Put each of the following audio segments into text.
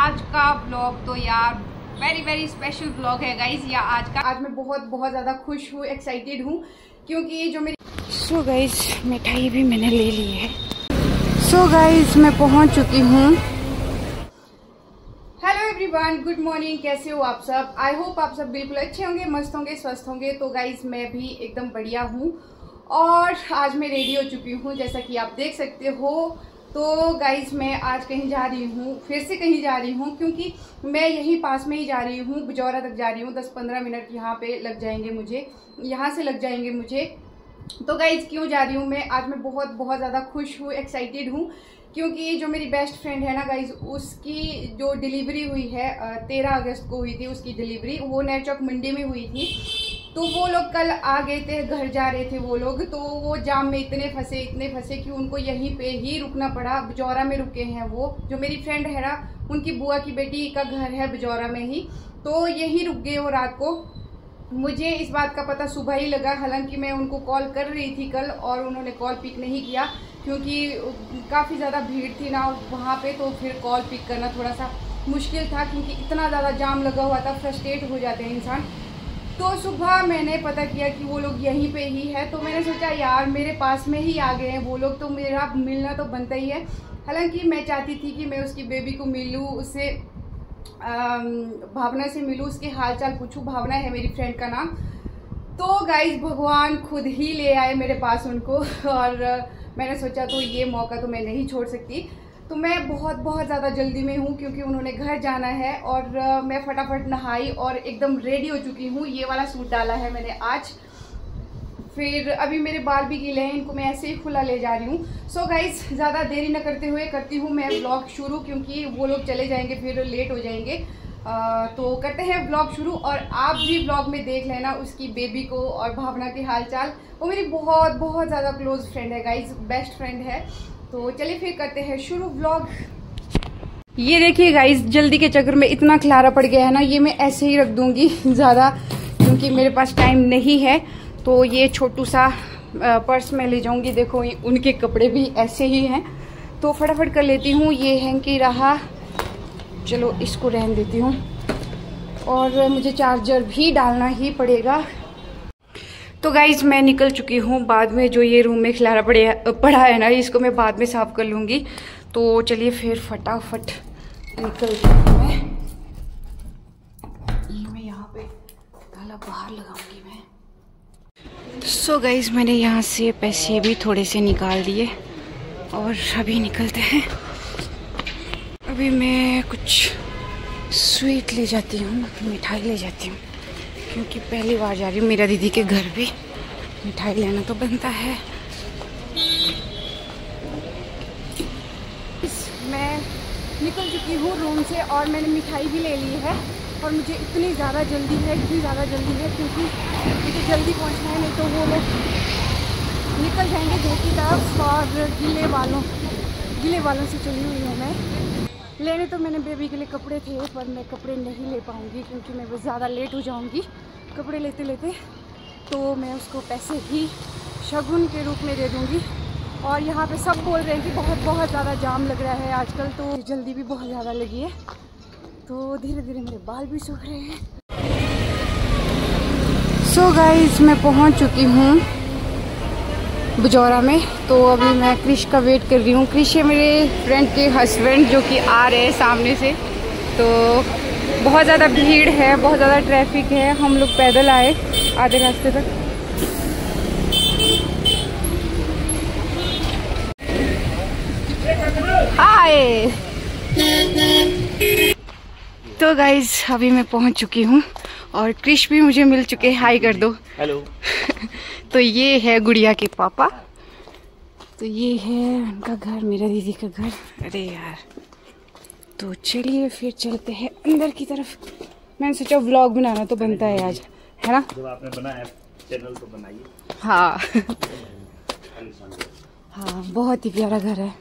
आज का व्लॉग तो यार वेरी स्पेशल व्लॉग है गाइज। या आज मैं बहुत ज़्यादा खुश हूँ, एक्साइटेड हूँ क्योंकि जो मेरी सो गाइज मिठाई भी मैंने ले ली है। सो गाइज मैं पहुँच चुकी हूँ। हेलो एवरीवन, गुड मॉर्निंग, कैसे हो आप सब? आई होप आप सब बिल्कुल अच्छे होंगे, मस्त होंगे, स्वस्थ होंगे। तो गाइज मैं भी एकदम बढ़िया हूँ और आज मैं रेडी हो चुकी हूँ जैसा कि आप देख सकते हो। तो गाइज मैं आज कहीं जा रही हूँ, फिर से कहीं जा रही हूँ क्योंकि मैं यहीं पास में ही जा रही हूँ, बिजौरा तक जा रही हूँ। 10-15 मिनट यहाँ पे लग जाएंगे मुझे, यहाँ से लग जाएंगे मुझे। तो गाइज क्यों जा रही हूँ मैं? आज मैं बहुत ज़्यादा खुश हूँ, एक्साइटेड हूँ क्योंकि जो मेरी बेस्ट फ्रेंड है ना गाइज, उसकी जो डिलीवरी हुई है 13 अगस्त को हुई थी उसकी डिलीवरी। वो नया चौक मंडी में हुई थी। तो वो लोग कल आ गए थे, घर जा रहे थे वो लोग। तो वो जाम में इतने फंसे कि उनको यहीं पे ही रुकना पड़ा। बिजौरा में रुके हैं वो। जो मेरी फ्रेंड है ना, उनकी बुआ की बेटी का घर है बिजौरा में ही, तो यहीं रुक गए वो रात को। मुझे इस बात का पता सुबह ही लगा, हालांकि मैं उनको कॉल कर रही थी कल और उन्होंने कॉल पिक नहीं किया क्योंकि काफ़ी ज़्यादा भीड़ थी ना वहाँ पे। तो फिर कॉल पिक करना थोड़ा सा मुश्किल था क्योंकि इतना ज़्यादा जाम लगा हुआ था, फ्रस्ट्रेट हो जाते हैं इंसान। तो सुबह मैंने पता किया कि वो लोग यहीं पे ही है। तो मैंने सोचा यार मेरे पास में ही आ गए हैं वो लोग, तो मेरा मिलना तो बनता ही है। हालांकि मैं चाहती थी कि मैं उसकी बेबी को मिलूँ, उससे भावना से मिलूँ, उसके हाल चाल पूछूँ। भावना है मेरी फ्रेंड का नाम। तो गाइज भगवान खुद ही ले आए मेरे पास उनको और मैंने सोचा तो ये मौका तो मैं नहीं छोड़ सकती। तो मैं बहुत ज़्यादा जल्दी में हूँ क्योंकि उन्होंने घर जाना है और मैं फटाफट नहाई और एकदम रेडी हो चुकी हूँ। ये वाला सूट डाला है मैंने आज। फिर अभी मेरे बाल भी गीले हैं, इनको मैं ऐसे ही खुला ले जा रही हूँ। सो गाइज ज़्यादा देरी न करते हुए करती हूँ मैं व्लॉग शुरू क्योंकि वो लोग चले जाएंगे फिर लेट हो जाएंगे। तो करते हैं व्लॉग शुरू और आप भी व्लॉग में देख लेना उसकी बेबी को और भावना के हाल चाल। वो मेरी बहुत ज़्यादा क्लोज फ्रेंड है गाइज, बेस्ट फ्रेंड है। तो चलिए फिर करते हैं शुरू व्लॉग। ये देखिए गाइज, जल्दी के चक्कर में इतना खलारा पड़ गया है ना, ये मैं ऐसे ही रख दूंगी ज़्यादा क्योंकि मेरे पास टाइम नहीं है। तो ये छोटू सा पर्स में ले जाऊंगी। देखो उनके कपड़े भी ऐसे ही हैं तो फटाफट कर लेती हूँ। ये हैंकी रहा, चलो इसको रहने देती हूँ। और मुझे चार्जर भी डालना ही पड़ेगा। तो गाइज मैं निकल चुकी हूँ। बाद में जो ये रूम में खिलारा पड़ा है ना, इसको मैं बाद में साफ कर लूँगी। तो चलिए फिर फटाफट निकलती हूँ मैं। ये मैं यहाँ पे ताला बाहर लगाऊंगी मैं। सो गाइज मैंने यहाँ से पैसे भी थोड़े से निकाल दिए और अभी निकलते हैं। अभी मैं कुछ स्वीट ले जाती हूँ, मिठाई ले जाती हूँ क्योंकि पहली बार जा रही हूँ मेरा दीदी के घर भी, मिठाई लेना तो बनता है। मैं निकल चुकी हूँ रूम से और मैंने मिठाई भी ले ली है और मुझे इतनी ज़्यादा जल्दी है क्योंकि मुझे जल्दी पहुँचना है, नहीं तो वो लोग निकल जाएंगे घर की तरफ। और गीले बालों से चली हुई हूँ मैं। लेने तो मैंने बेबी के लिए कपड़े थे पर मैं कपड़े नहीं ले पाऊँगी क्योंकि मैं बहुत ज़्यादा लेट हो जाऊँगी कपड़े लेते। तो मैं उसको पैसे ही शगुन के रूप में दे दूँगी। और यहाँ पे सब बोल रहे हैं कि बहुत ज़्यादा जाम लग रहा है आजकल, तो जल्दी भी बहुत ज़्यादा लगी है। तो धीरे धीरे मेरे बाल भी सूख रहे हैं। सो गाइज मैं पहुँच चुकी हूँ बिजौरा में। तो अभी मैं क्रिश का वेट कर रही हूँ। क्रिश है मेरे फ्रेंड के हस्बैंड जो कि आ रहे हैं सामने से। तो बहुत ज़्यादा भीड़ है, बहुत ज़्यादा ट्रैफिक है। हम लोग पैदल आए आधे रास्ते तक। हाय। तो गाइज अभी मैं पहुँच चुकी हूँ और क्रिश भी मुझे मिल चुके हैं। हाय कर दो। हेलो। तो ये है गुड़िया के पापा। तो ये है उनका घर, मेरा दीदी का घर। अरे यार, तो चलिए फिर चलते हैं अंदर की तरफ। मैंने सोचा व्लॉग बनाना तो बनता है आज, है ना? जब आपने बनाया चैनल तो बनाइए। हाँ हाँ, बहुत ही प्यारा घर है।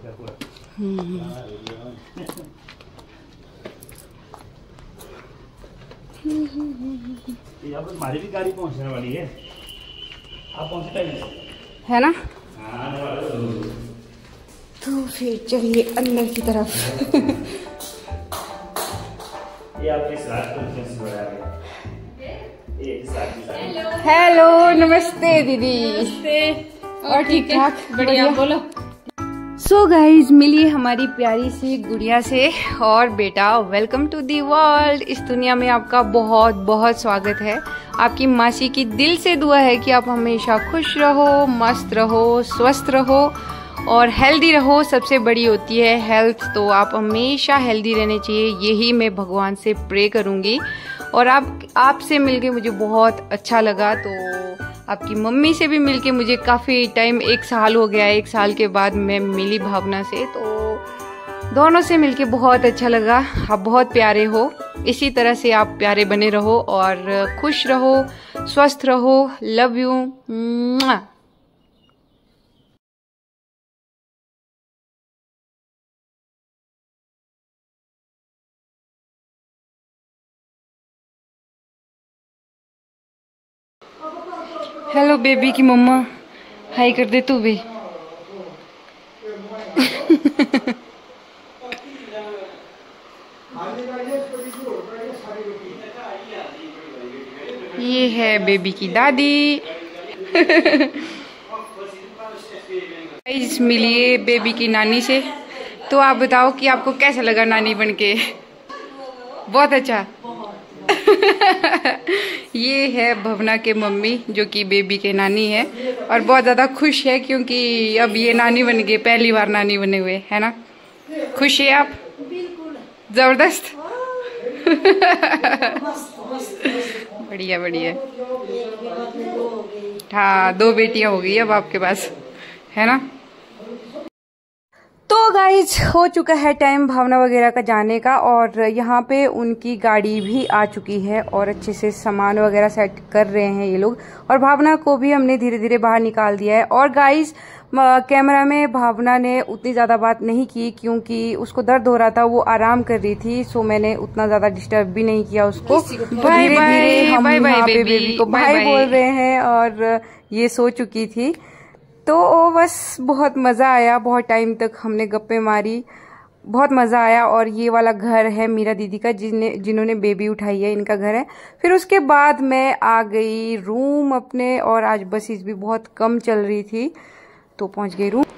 हमारी भी गाड़ी पहुंचने वाली है, आप पहुंचते है ना? तो फिर चलिए अंदर की तरफ। ये आपके साथ कॉन्फ्रेंस हो रहा है। हेलो, नमस्ते दीदी। और ठीक ठाक? बढ़िया, बोलो। सो गाइज, मिली हमारी प्यारी सी गुड़िया से। और बेटा, वेलकम टू दी वर्ल्ड। इस दुनिया में आपका बहुत बहुत स्वागत है। आपकी मासी की दिल से दुआ है कि आप हमेशा खुश रहो, मस्त रहो, स्वस्थ रहो और हेल्दी रहो। सबसे बड़ी होती है हेल्थ, तो आप हमेशा हेल्दी रहने चाहिए। यही मैं भगवान से प्रे करूँगी। और आपसे मिलके मुझे बहुत अच्छा लगा। तो आपकी मम्मी से भी मिलके मुझे काफ़ी टाइम, 1 साल हो गया। 1 साल के बाद मैं मिली भावना से, तो दोनों से मिलके बहुत अच्छा लगा। आप बहुत प्यारे हो, इसी तरह से आप प्यारे बने रहो और खुश रहो, स्वस्थ रहो। Love you. हेलो बेबी की मम्मा, हाय कर दे तू भी। ये है बेबी की दादी। मिलिए बेबी की नानी से। तो आप बताओ कि आपको कैसा लगा नानी बनके? बहुत अच्छा। ये है भवना के मम्मी, जो कि बेबी के नानी है और बहुत ज़्यादा खुश है क्योंकि अब ये नानी बन गए, पहली बार नानी बने हुए, है ना? खुश है आप? जबरदस्त। बढ़िया बढ़िया। हाँ, 2 बेटियां हो गई अब आपके पास, है ना? तो गाइज, हो चुका है टाइम भावना वगैरह का जाने का और यहाँ पे उनकी गाड़ी भी आ चुकी है और अच्छे से सामान वगैरह सेट कर रहे हैं ये लोग। और भावना को भी हमने धीरे धीरे बाहर निकाल दिया है। और गाइज, कैमरा में भावना ने उतनी ज़्यादा बात नहीं की क्योंकि उसको दर्द हो रहा था, वो आराम कर रही थी। सो मैंने उतना ज़्यादा डिस्टर्ब भी नहीं किया उसको। धीरे धीरे हम यहाँ पे बेबी को बाय बोल रहे हैं और ये सो चुकी थी। तो बस बहुत मज़ा आया, बहुत टाइम तक हमने गप्पे मारी, बहुत मज़ा आया। और ये वाला घर है मीरा दीदी का, जिन्होंने बेबी उठाई है, इनका घर है। फिर उसके बाद मैं आ गई रूम अपने और आज बसेस भी बहुत कम चल रही थी तो पहुंच गई room.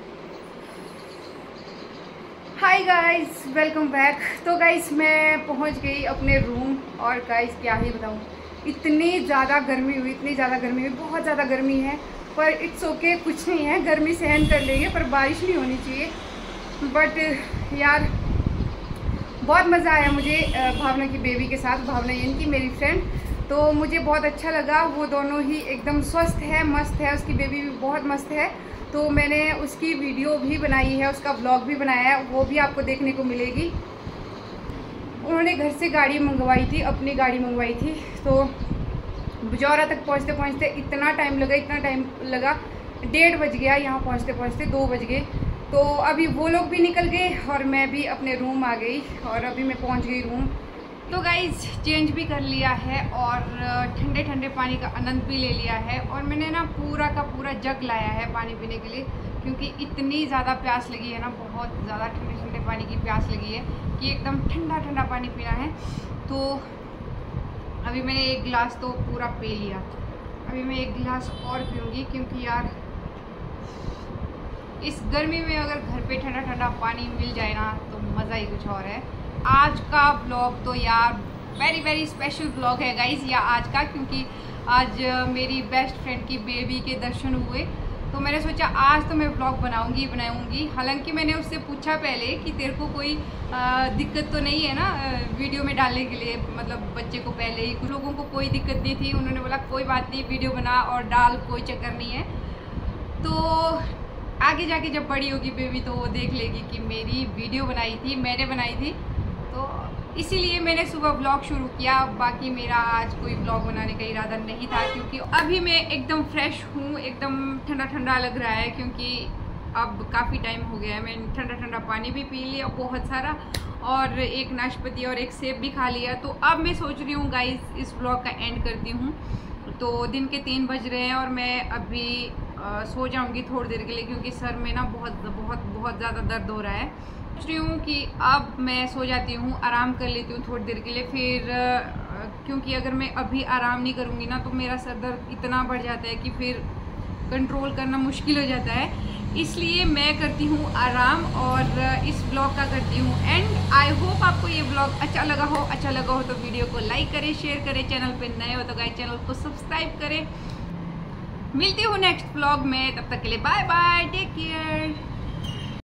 Hi guys, welcome back. तो गाइस, मैं पहुंच गई अपने रूम और गाइस क्या ही बताऊं, इतनी ज़्यादा गर्मी हुई, इतनी ज़्यादा गर्मी हुई, बहुत ज़्यादा गर्मी है। पर इट्स ओके, कुछ नहीं है, गर्मी सहन कर लेंगे, पर बारिश नहीं होनी चाहिए। बट यार, बहुत मज़ा आया मुझे भावना की बेबी के साथ। भावना इनकी मेरी फ्रेंड, तो मुझे बहुत अच्छा लगा। वो दोनों ही एकदम स्वस्थ है, मस्त है। उसकी बेबी भी बहुत मस्त है। तो मैंने उसकी वीडियो भी बनाई है, उसका व्लॉग भी बनाया है, वो भी आपको देखने को मिलेगी। उन्होंने घर से गाड़ी मंगवाई थी, अपनी गाड़ी मंगवाई थी। तो बुजौरा तक पहुंचते पहुंचते इतना टाइम लगा, 1:30 बज गया। यहाँ पहुंचते पहुंचते 2 बज गए। तो अभी वो लोग भी निकल गए और मैं भी अपने रूम आ गई और अभी मैं पहुंच गई रूम। तो गाइज, चेंज भी कर लिया है और ठंडे ठंडे पानी का आनंद भी ले लिया है। और मैंने ना पूरा का पूरा जग लाया है पानी पीने के लिए, क्योंकि इतनी ज़्यादा प्यास लगी है ना, बहुत ज़्यादा ठंडे ठंडे पानी की प्यास लगी है कि एकदम ठंडा ठंडा पानी पीना है। तो अभी मैंने 1 गिलास तो पूरा पी लिया। अभी मैं 1 गिलास और पीऊँगी क्योंकि यार इस गर्मी में अगर घर पे ठंडा ठंडा पानी मिल जाए ना तो मज़ा ही कुछ और है। आज का ब्लॉग तो यार वेरी वेरी स्पेशल ब्लॉग है गाइज, या आज का, क्योंकि आज मेरी बेस्ट फ्रेंड की बेबी के दर्शन हुए। तो मैंने सोचा आज तो मैं ब्लॉग बनाऊंगी। हालांकि मैंने उससे पूछा पहले कि तेरे को कोई दिक्कत तो नहीं है ना वीडियो में डालने के लिए, मतलब बच्चे को पहले ही। कुछ लोगों को कोई दिक्कत नहीं थी, उन्होंने बोला कोई बात नहीं, वीडियो बना और डाल, कोई चक्कर नहीं है। तो आगे जाके जब बड़ी होगी बेबी तो वो देख लेगी कि मेरी वीडियो बनाई थी, मैंने बनाई थी। तो इसीलिए मैंने सुबह ब्लॉग शुरू किया। बाकी मेरा आज कोई ब्लॉग बनाने का इरादा नहीं था, क्योंकि अभी मैं एकदम फ्रेश हूँ, एकदम ठंडा ठंडा लग रहा है, क्योंकि अब काफ़ी टाइम हो गया है। मैंने ठंडा ठंडा पानी भी पी लिया बहुत सारा, और 1 नाशपाती और 1 सेब भी खा लिया। तो अब मैं सोच रही हूँ गाइस इस ब्लॉग का एंड करती हूँ। तो दिन के 3 बज रहे हैं और मैं अभी सो जाऊँगी थोड़ी देर के लिए, क्योंकि सर में ना बहुत ज़्यादा दर्द हो रहा है। सोच रही हूँ कि अब मैं सो जाती हूँ, आराम कर लेती हूँ थोड़ी देर के लिए। फिर क्योंकि अगर मैं अभी आराम नहीं करूँगी ना तो मेरा सर दर्द इतना बढ़ जाता है कि फिर कंट्रोल करना मुश्किल हो जाता है। इसलिए मैं करती हूँ आराम और इस ब्लॉग का करती हूँ एंड। आई होप आपको ये ब्लॉग अच्छा लगा हो तो वीडियो को लाइक करें, शेयर करें, चैनल पे नए हो तो गाइस चैनल को सब्सक्राइब करें। मिलती हूँ नेक्स्ट ब्लॉग में, तब तक के लिए बाय बाय, टेक केयर।